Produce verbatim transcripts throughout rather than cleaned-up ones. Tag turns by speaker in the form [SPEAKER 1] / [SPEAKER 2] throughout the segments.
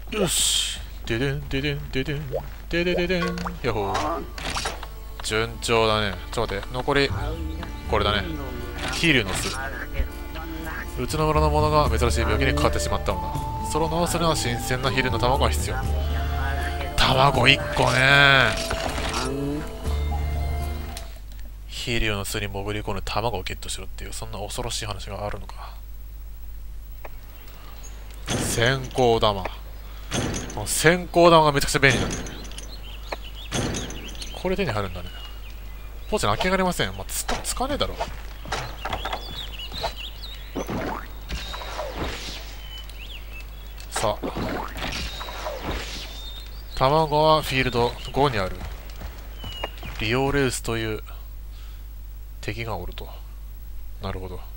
[SPEAKER 1] よし。ででんででんででんででででん。やっほー。順調だね。ちょっと待って、残りこれだね。飛竜の巣。うちの村の者が珍しい病気にかかってしまったのだ。それを治すには新鮮な飛竜の卵が必要。卵いっこね。飛竜の巣に潜り込んで卵をゲットしろっていう、そんな恐ろしい話があるのか。閃光玉。この閃光玉がめちゃくちゃ便利なんだね。これ手に入るんだね。ポーチに開けられません。まあ、つった使わねえだろ。さあ。卵はフィールドごにある。リオレウスという敵がおると。なるほど。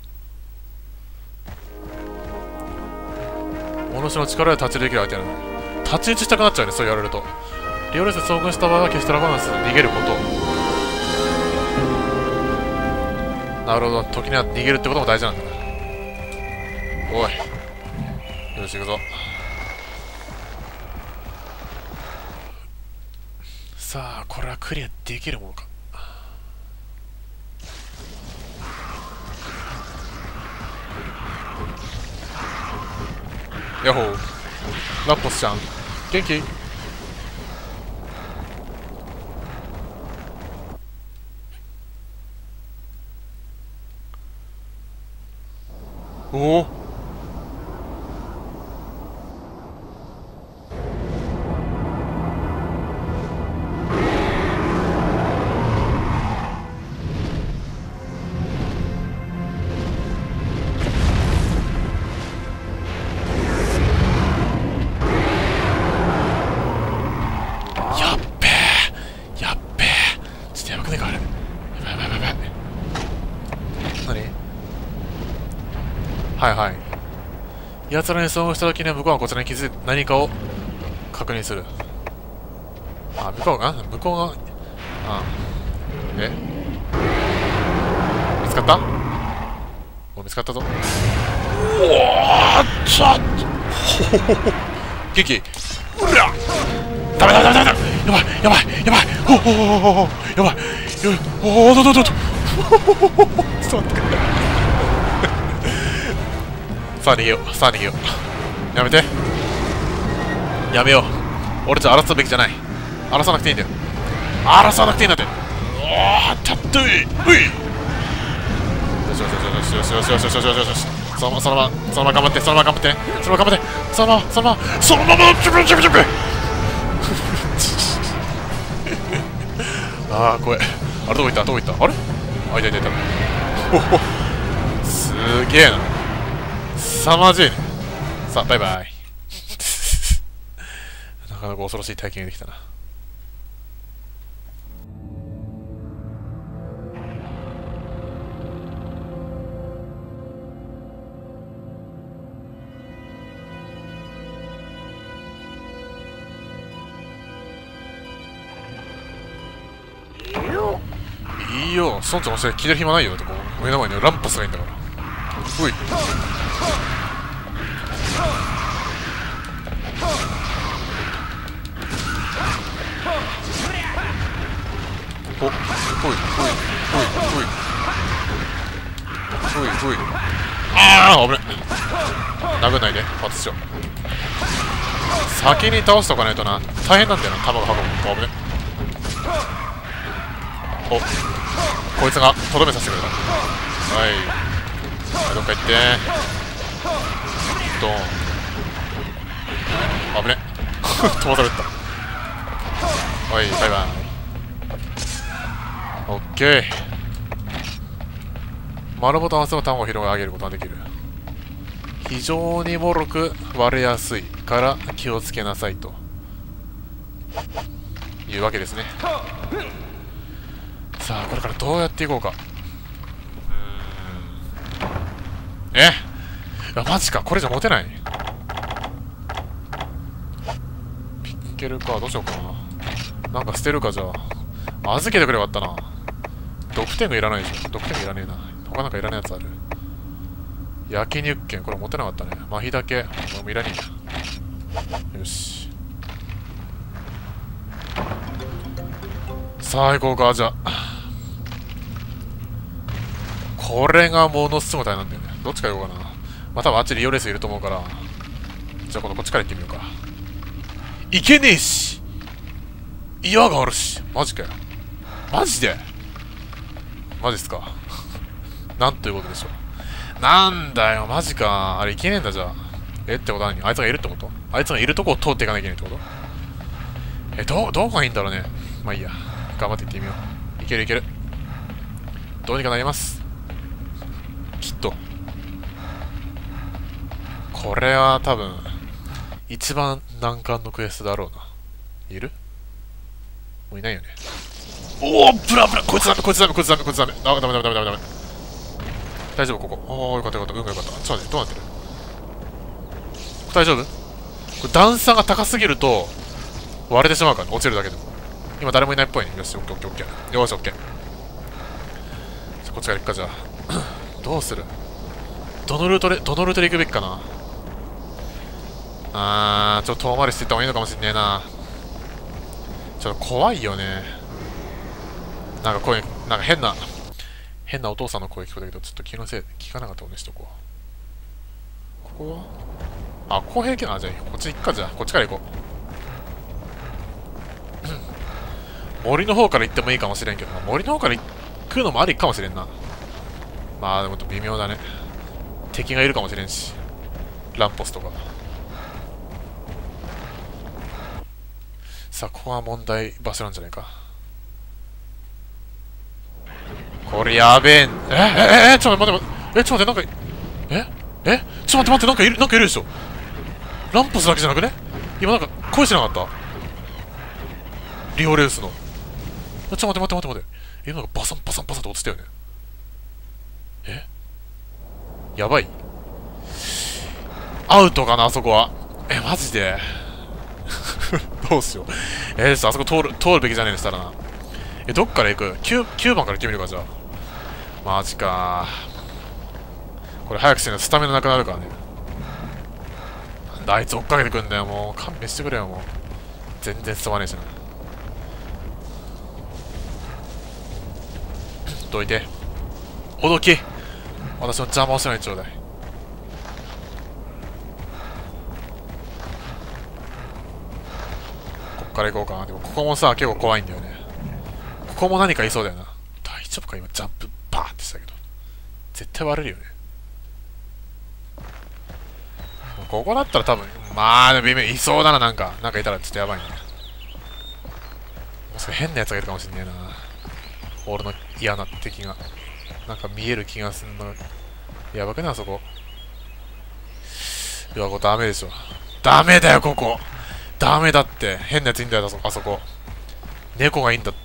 [SPEAKER 1] お主の力で立ちできる相手なの。立ち打ちしたくなっちゃうね、そう言われると。リオレウスで遭遇した場合はケストラバランスで逃げること。なるほど、時には逃げるってことも大事なんだな。おい。よし、行くぞ。さあ、これはクリアできるものか。ヤッホー。ラッポスちゃん元気？おお。はいはい。奴らに遭遇した時には向こうはこちらに気づいて何かを確認する。あ、向こうが向こうが、あ、え見つかった？もう見つかったぞ。おおちょっ元気？うらダメダメダメダメやばいやばいやばいおおおおやばいおおどどどどちょっと待ってくれ。さあ逃げようさあ逃げよう。やめてやめよう。俺と争うべきじゃない。争わなくていいんだよ。争わなくていいんだって。おおたっといほい。よしよしよしよしよしよしよしよしよしよし。そのままそのままそのまま頑張ってそのまま頑張ってそのまま頑張ってそのままそのままそのままジュブジュブジュブ。ああ怖い。あれどこ行ったどこ行った。あれあいたいたいた。おおすげえな。凄まじいね。さあバイバイ。なかなか恐ろしい体験ができたな。いいよ、村長のせい聞いてる暇ないよ。ってこう目の前にランパスがいいんだから。おいお、おいおいおいおいおいおい。ああ危ねえ。殴んないで私しよ先に倒しておかないとな大変なんだよな。弾が運ぶの危ねえ。おこいつがとどめさせてくれた。はい、はい、どっか行ってドーン。危ねえ飛ばされた。はいバイバイ。オッケー。丸ボタンを押せば弾を広げ上げることができる。非常にもろく割れやすいから気をつけなさいというわけですね。さあこれからどうやっていこうか。えあマジかこれじゃ持てない。ピッケルかどうしようかな。なんか捨てるかじゃあ預けてくればよかったな。毒点がいらないでしょ。毒点がいらねえな。他なんかいらないやつある。焼肉券これ持てなかったね。麻痺だけこれもいらねえや。よしさあ行こうか。じゃあこれがものすごい大変なんだよね。どっちから行こうかな。まあ多分あっちリオレースいると思うから、じゃあ今度こっちから行ってみようか。いけねえし岩があるし。マジかよ。マジでマジっすか。なんということでしょう。なんだよ、マジか。あれいけねえんだ、じゃあ。えってことは何？あいつがいるってこと？あいつがいるとこを通っていかなきゃいけないってこと？え、ど、どこがいいんだろうね。まあいいや。頑張っていってみよう。いけるいける。どうにかなります。きっと。これは多分、一番難関のクエストだろうな。いる？もういないよね。おお、ブラブラ、こいつダメ、こいつダメ、こいつダメ、こいつダメ。ダメダメダメダメダメダメ。大丈夫、ここ。おお、よかったよかった、運がよかった。ちょっと待って、どうなってる？大丈夫？これ段差が高すぎると割れてしまうから、ね、落ちるだけでも。今誰もいないっぽいね。よし、オッケーオッケーオッケー。よし、オッケー。じゃこっちから行くか、じゃあ。どうする？どのルートで、どのルートで行くべきかな。あー、ちょっと遠回りしていった方がいいのかもしんねえな。ちょっと怖いよね。なんか声、なんか変な、変なお父さんの声聞こえたけど、ちょっと気のせい、聞かなかったことにしとこう。ここはあ、ここ平気な。じゃあ、こっち行くか、じゃあ。こっちから行こう。森の方から行ってもいいかもしれんけど、森の方から行くのもありかもしれんな。まあ、でも微妙だね。敵がいるかもしれんし。ランポスとか。さあ、ここは問題場所なんじゃないか。これやべえ。えええちょっと待って待って。え、ちょっと待って、なんか、ええちょっと待って待って、なんかいる、なんかいるでしょ。ランポスだけじゃなくね？今なんか声しなかった？リオレースの。ちょっと待って待って待って待って。今なんかバサンバサンバサンと落ちたよね。えやばい。アウトかな、あそこは。え、マジでどうしよう。えー、ちょっとあそこ通る、通るべきじゃねえでしたらな。え、どっから行く？ きゅう、きゅうばんから行ってみるか、じゃあ。マジかー。これ早くしないとスタミナなくなるからね。なんだあいつ追っかけてくんだよ、もう。勘弁してくれよ、もう。全然進まねえしな。どいて。ほどき。私の邪魔をしないでちょうだい。こっから行こうかな。でもここもさ、結構怖いんだよね。ここも何かいそうだよな。大丈夫か今、ジャンプバーってしたけど。絶対割れるよね。ここだったら多分、まあ、でも微妙いそうだな、なんか。なんかいたらちょっとやばいね。もしか変なやつがいるかもしんねえな。俺の嫌な敵が。なんか見える気がすんの。やばくないあそこ。いや、これダメでしょ。ダメだよ、ここ。ダメだって。変なやついんだよ、あそこ。猫がいいんだって。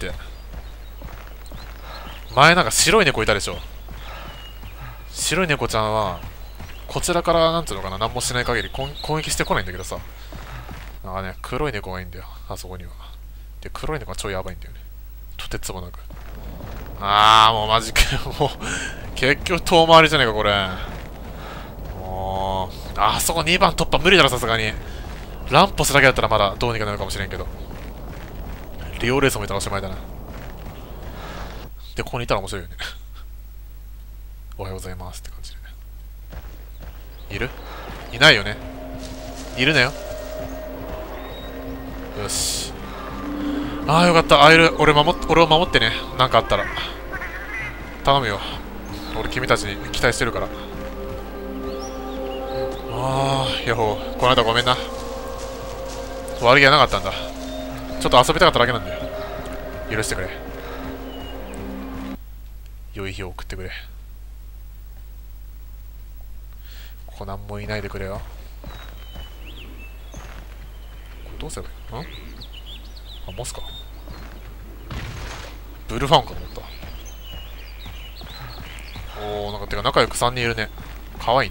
[SPEAKER 1] 前なんか白い猫いたでしょ。白い猫ちゃんは、こちらからなんていうのかな、何もしない限り攻撃してこないんだけどさ。なんかね、黒い猫がいいんだよ、あそこには。で、黒い猫が超やばいんだよね。とてつもなく。あー、もうマジかよ。もう、結局遠回りじゃねえか、これ。もう、あそこにばん突破無理だろ、さすがに。ランポスだけだったらまだどうにかなるかもしれんけど。リオレースもいたらおしまいだな。で、ここにいたら面白いよね。おはようございますって感じでね。いる？いないよね。いるなよ。よし。ああ、よかった。あいる。俺守っ、俺を守ってね。なんかあったら。頼むよ。俺君たちに期待してるから。ああ、ヤホー。この間ごめんな。悪気はなかったんだ。ちょっと遊びたかっただけなんだよ。許してくれ。良い日を送ってくれ。ここなんもいないでくれよ。これどうすればいいの？ん？あ、モスか。ブルファンかと思った。おー、なんかてか仲良くさんにんいるね。かわいいね。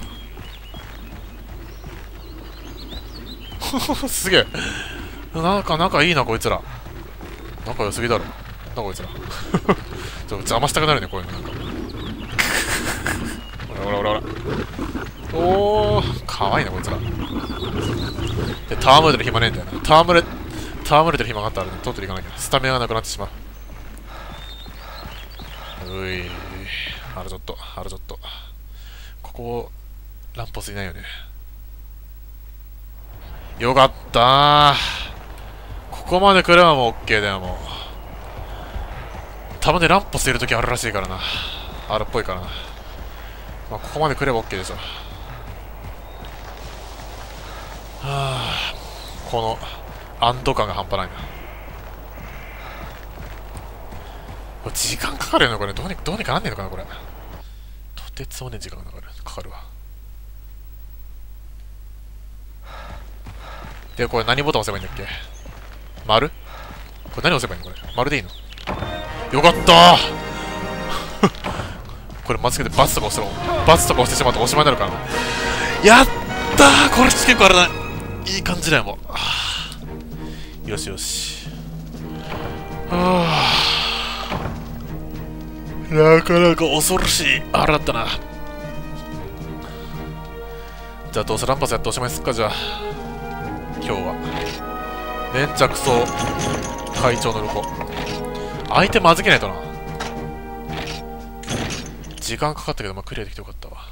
[SPEAKER 1] すげえ。なんか仲いいなこいつら。仲良すぎだろ。なんだこいつら。ちょっと邪魔したくなるねこういうのなんか。ほらほらほらほら。おー、かわいいなこいつら。で、戯れてる暇ねえんだよな。戯れ、戯れてる暇があったらね、取っていかなきゃ。スタミナがなくなってしまう。 うい。あれちょっと、あれちょっと。ここ、ランポスいないよね。よかったー。ここまで来ればもう OK だよ、もう。たまにランポスいるときあるらしいからな。あるっぽいからな。まあ、ここまで来れば OK でしょ。はあ、この安堵感が半端ないな。これ時間かかるよね、これ。どうにどうにかなんねえのかな、これ。とてつもねえ時間がかかる。かかるわ。で、これ何ボタン押せばいいんだっけ？丸？これ何押せばいいのこれ。丸でいいの？よかったーこれ間違えてバツとか押したら、バツとか押してしまうとおしまいになるからな。やったー、これ結構あれだ。いい感じだよ、もう。よしよし。はあ、なかなか恐ろしいあれだったな。じゃあどうせランパスやっておしまいすっか。じゃあ今日は粘着層会長のルコ相手も預けないとな。時間かかったけど、まあ、クリアできてよかったわ。